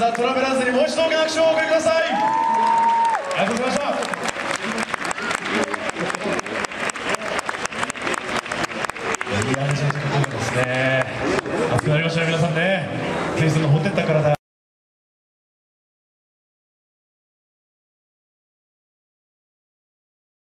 ザ・トラベラーズにもう一度大きな拍手をお送りください。ありがとうございました。いや、めちゃめちゃかっこよかったですね。熱くなりましたね、皆さんね。ケイさんのホテった体